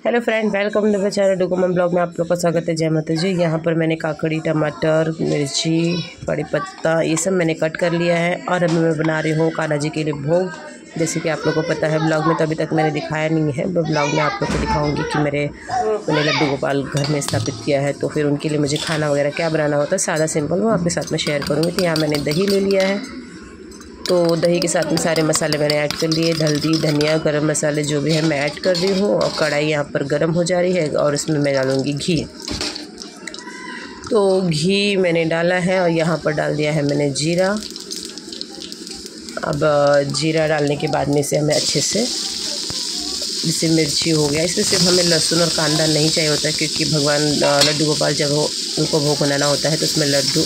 Hello friend, welcome to the channel डुगुमन blog में आप लोग का स्वागत है। जय माता जी। यहाँ पर मैंने काकड़ी, टमाटर, मिर्ची, कड़ी पत्ता ये सब मैंने कट कर लिया है और अभी मैं बना रही हूँ कान्हा जी के लिए भोग। जैसे कि आप लोगों को पता है, ब्लॉग में तो अभी तक मैंने दिखाया नहीं है, बट ब्लॉग में आप लोग को दिखाऊंगी कि मैंने लड्डू गोपाल घर में स्थापित किया है, तो फिर उनके लिए मुझे खाना वगैरह क्या बनाना होता है सादा सिंपल, वो आपके साथ में शेयर करूँगी। तो यहाँ मैंने दही ले लिया है, तो दही के साथ में सारे मसाले मैंने ऐड कर लिए, हल्दी, धनिया, गरम मसाले जो भी है मैं ऐड कर रही हूँ। और कढ़ाई यहाँ पर गरम हो जा रही है और इसमें मैं डालूँगी घी। तो घी मैंने डाला है और यहाँ पर डाल दिया है मैंने जीरा। अब जीरा डालने के बाद में इसे हमें अच्छे से, जैसे मिर्ची हो गया, इसमें सिर्फ हमें लहसुन और कांदा नहीं चाहिए होता है, क्योंकि भगवान लड्डू गोपाल जब उनको भोग बनाना होता है तो उसमें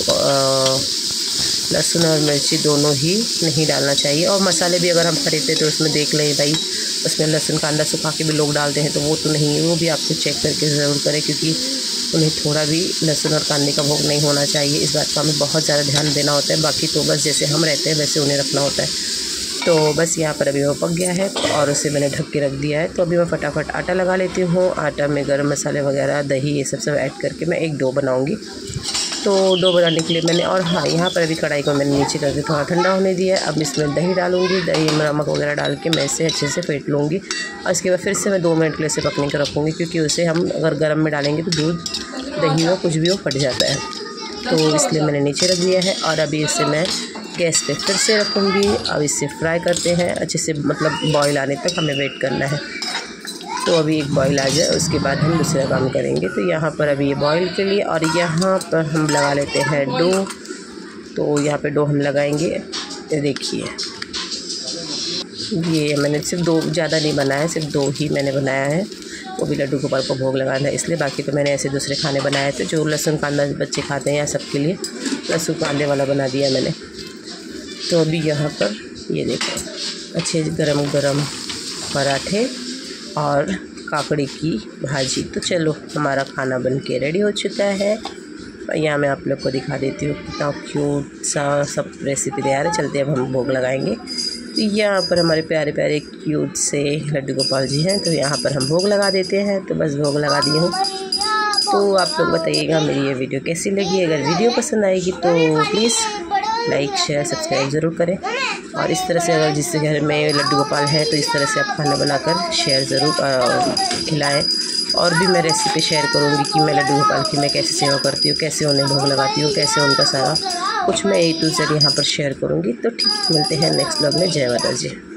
लहसुन और मिर्ची दोनों ही नहीं डालना चाहिए। और मसाले भी अगर हम खरीदते तो उसमें देख लें भाई, उसमें लहसुन कांदा सुखा के भी लोग डालते हैं, तो वो तो नहीं है, वो भी आपको चेक करके ज़रूर करें, क्योंकि उन्हें थोड़ा भी लहसुन और कांदे का भोग नहीं होना चाहिए। इस बात का हमें बहुत ज़्यादा ध्यान देना होता है। बाकी तो बस जैसे हम रहते हैं वैसे उन्हें रखना होता है। तो बस यहाँ पर अभी वो पक गया है और उसे मैंने ढक के रख दिया है। तो अभी मैं फटाफट आटा लगा लेती हूँ। आटा में गरम मसाले वगैरह, दही, ये सब ऐड करके मैं एक डो बनाऊँगी। तो डो बनाने के लिए मैंने, और हाँ, यहाँ पर अभी कढ़ाई को मैंने नीचे करके थोड़ा ठंडा होने दिया है। अब इसमें दही डालूँगी, दही में नमक वगैरह डाल के मैं इसे अच्छे से फेंट लूँगी और इसके बाद फिर से मैं 2 मिनट के लिए इसे पकने का रखूँगी, क्योंकि उसे हम अगर गर्म में डालेंगे तो दूध, दही में कुछ भी वो फट जाता है। तो इसलिए मैंने नीचे रख दिया है और अभी इसे मैं गैस पे फिर से रखूँगी। अब इसे फ्राई करते हैं अच्छे से, मतलब बॉयल आने तक हमें वेट करना है। तो अभी एक बॉयल आ जाए उसके बाद हम दूसरा काम करेंगे। तो यहाँ पर अभी ये बॉयल के लिए, और यहाँ पर हम लगा लेते हैं डो। तो यहाँ पे डो हम लगाएंगे, ये देखिए, ये मैंने सिर्फ 2, ज़्यादा नहीं बनाया है, सिर्फ 2 ही मैंने बनाया है। वो भी लड्डू गोपाल को भोग लगाना है इसलिए, बाकी तो मैंने ऐसे दूसरे खाने बनाए थे जो लहसुन कांदा बच्चे खाते हैं, या सबके लिए लहसुन कांदे वाला बना दिया मैंने। तो अभी यहाँ पर ये देखें, अच्छे गरम गरम पराठे और काकड़ी की भाजी। तो चलो, हमारा खाना बन के रेडी हो चुका है। यहाँ मैं आप लोग को दिखा देती हूँ कितना क्यूट सा सब रेसिपी तैयार है। चलते अब हम भोग लगाएंगे। तो यहाँ पर हमारे प्यारे प्यारे क्यूट से लड्डू गोपाल जी हैं, तो यहाँ पर हम भोग लगा देते हैं। तो बस भोग लगा दिए हूँ। तो आप लोग बताइएगा मेरी ये वीडियो कैसी लगी। अगर वीडियो पसंद आएगी तो प्लीज़ लाइक, शेयर, सब्सक्राइब ज़रूर करें। और इस तरह से अगर जिसके घर में लड्डू गोपाल है तो इस तरह से आप खाना बनाकर शेयर ज़रूर खिलाएं। और भी मैं रेसिपी शेयर करूंगी कि मैं लड्डू गोपाल की मैं कैसे सेवा करती हूँ, कैसे उन्हें भोग लगाती हूँ, कैसे उनका सारा कुछ मैं A to Z यहाँ पर शेयर करूँगी। तो ठीक, मिलते हैं नेक्स्ट ब्लॉग में। जय माता जी।